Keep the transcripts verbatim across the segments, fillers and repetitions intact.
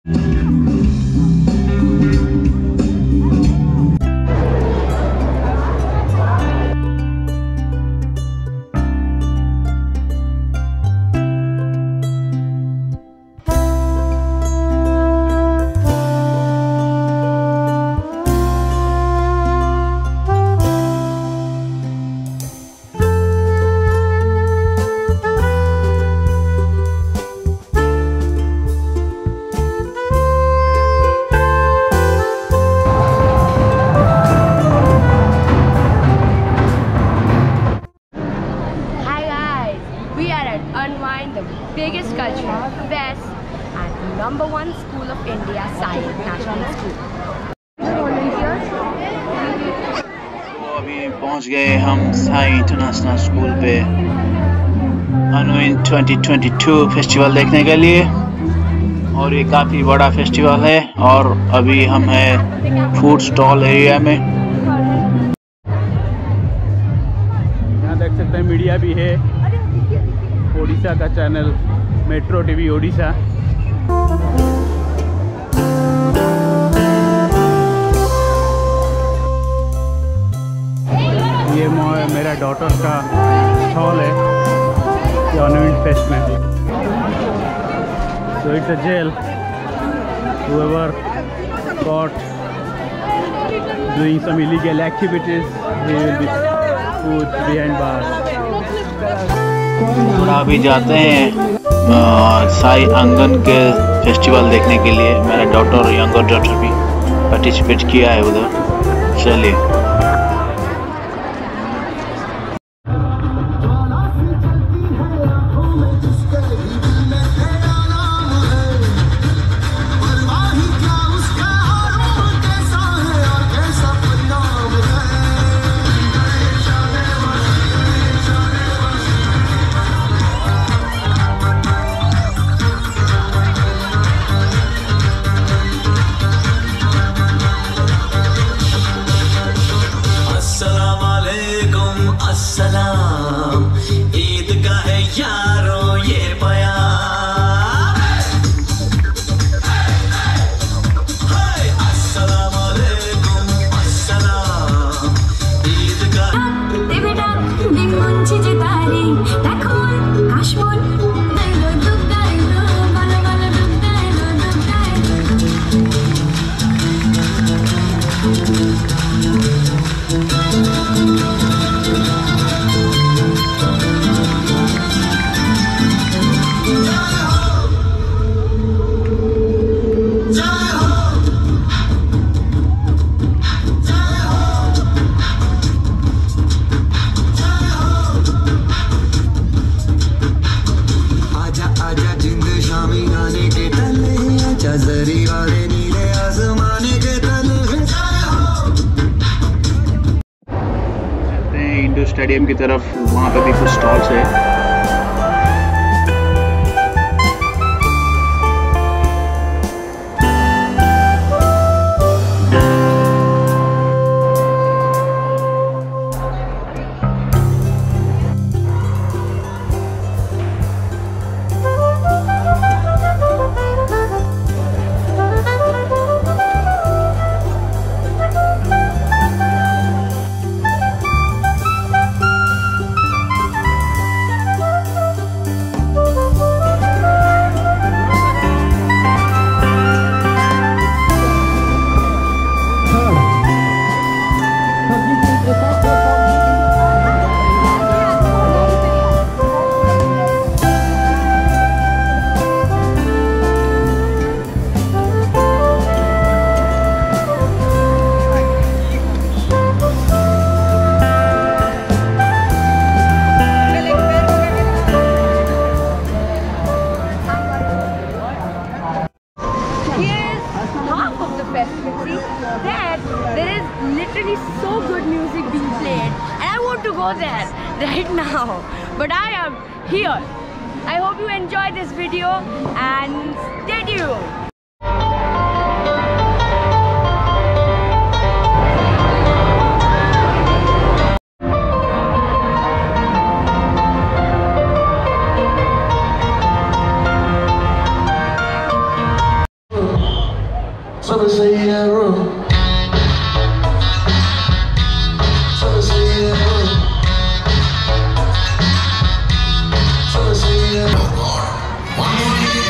Unwind, the biggest cultural fest and number one school of India, Sai National School. तो अभी पहुंच गए हम साई इंटरनेशनल स्कूल पे अनविन ट्वेंटी ट्वेंटी टू फेस्टिवल देखने के लिए, और ये काफ़ी बड़ा फेस्टिवल है। और अभी हम हैं फूड स्टॉल एरिया में। यहाँ देख सकते हैं मीडिया भी है, ओडिशा का चैनल मेट्रो टीवी ओडिशा। ये मेरा डॉटर का स्टॉल है अनविन फेस्ट में। So it's a jail. Whoever caught doing some illegal activities, he will be put behind bars. थोड़ा अभी जाते हैं साई आंगन के फेस्टिवल देखने के लिए। मेरा डॉटर और यंगर डॉटर भी पार्टिसिपेट किया है उधर। चलिए। अस्सलाम, ईद का है यारो ये बयान। अस्सलाम वालेकुम, अस्सलाम, ईद का देवेटा दिन मुंची जितारी देखो काश्मोर दाइलो दुख दाइलो बाला बाला दुख दाइलो दुख दाइलो। इंडोर स्टेडियम की तरफ, वहाँ पे भी कुछ स्टॉल्स है। So good music being played and I want to go there right now, but I am here. I hope you enjoy this video and stay tuned. So they say yeah, bro. So they say yeah, bro. So they say yeah. Oh God, one more minute.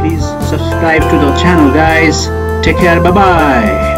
please subscribe to the channel, guys. Take care. Bye bye.